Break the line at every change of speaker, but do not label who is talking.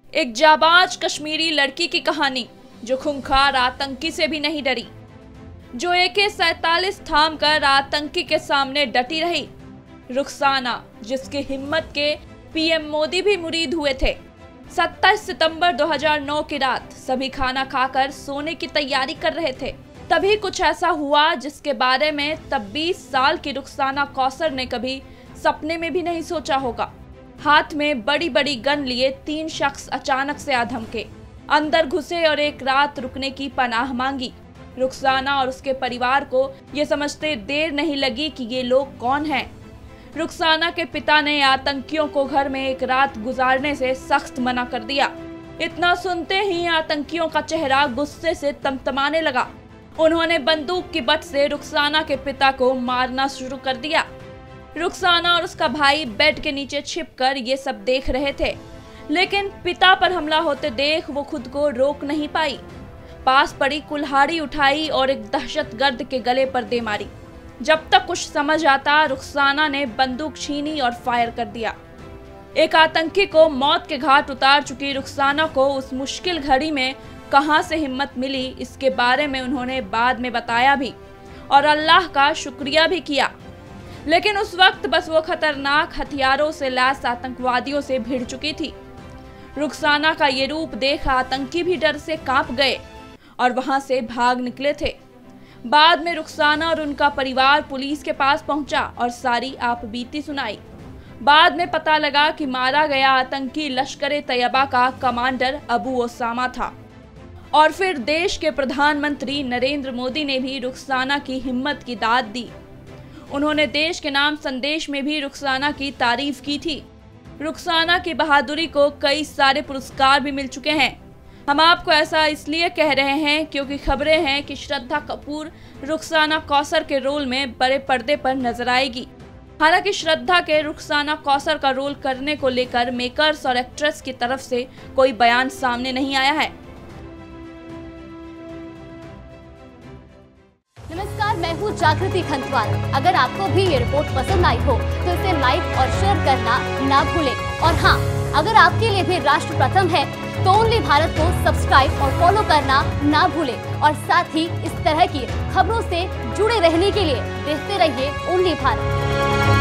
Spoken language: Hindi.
एक जाबाज कश्मीरी लड़की की कहानी जो खूंखार आतंकी से भी नहीं डरी, जो AK-47 थाम कर आतंकी के सामने डटी रही। रुखसाना, जिसकी हिम्मत के PM मोदी भी मुरीद हुए थे। 27 सितंबर 2009 की रात सभी खाना खाकर सोने की तैयारी कर रहे थे। तभी कुछ ऐसा हुआ जिसके बारे में तब 20 साल की रुखसाना कौसर ने कभी सपने में भी नहीं सोचा होगा। हाथ में बड़ी बड़ी गन लिए 3 शख्स अचानक से आ धमके, अंदर घुसे और एक रात रुकने की पनाह मांगी। रुखसाना और उसके परिवार को ये समझते देर नहीं लगी कि ये लोग कौन हैं। रुखसाना के पिता ने आतंकियों को घर में एक रात गुजारने से सख्त मना कर दिया। इतना सुनते ही आतंकियों का चेहरा गुस्से से तमतमाने लगा। उन्होंने बंदूक की बट से रुखसाना के पिता को मारना शुरू कर दिया। रुखसाना और उसका भाई बेड के नीचे छिपकर ये सब देख रहे थे, लेकिन पिता पर हमला होते देख वो खुद को रोक नहीं पाई। पास पड़ी कुल्हाड़ी उठाई और एक दहशतगर्द के गले पर दे मारी। जब तक कुछ समझ आता, रुखसाना ने बंदूक छीनी और फायर कर दिया। एक आतंकी को मौत के घाट उतार चुकी रुखसाना को उस मुश्किल घड़ी में कहां से हिम्मत मिली, इसके बारे में उन्होंने बाद में बताया भी और अल्लाह का शुक्रिया भी किया। लेकिन उस वक्त बस वो खतरनाक हथियारों से लैस आतंकवादियों से भिड़ चुकी थी। रुखसाना का ये रूप देख आतंकी भी डर से कांप गए और वहां से भाग निकले थे। बाद में रुखसाना और उनका परिवार पुलिस के पास पहुंचा और सारी आपबीती सुनाई। बाद में पता लगा कि मारा गया आतंकी लश्कर-ए-तैयबा का कमांडर अबू ओसामा था। और फिर देश के प्रधानमंत्री नरेंद्र मोदी ने भी रुखसाना की हिम्मत की दाद दी। उन्होंने देश के नाम संदेश में भी रुखसाना की तारीफ की थी। रुखसाना की बहादुरी को कई सारे पुरस्कार भी मिल चुके हैं। हम आपको ऐसा इसलिए कह रहे हैं क्योंकि खबरें हैं कि श्रद्धा कपूर रुखसाना कौसर के रोल में बड़े पर्दे पर नजर आएगी। हालांकि श्रद्धा के रुखसाना कौसर का रोल करने को लेकर मेकर्स और एक्ट्रेस की तरफ से कोई बयान सामने नहीं आया है।
नमस्कार, मैं हूँ जागृति खंतवाल। अगर आपको भी ये रिपोर्ट पसंद आई हो तो इसे लाइक और शेयर करना ना भूलें। और हाँ, अगर आपके लिए भी राष्ट्र प्रथम है तो ओनली भारत को सब्सक्राइब और फॉलो करना ना भूलें। और साथ ही इस तरह की खबरों से जुड़े रहने के लिए देखते रहिए ओनली भारत।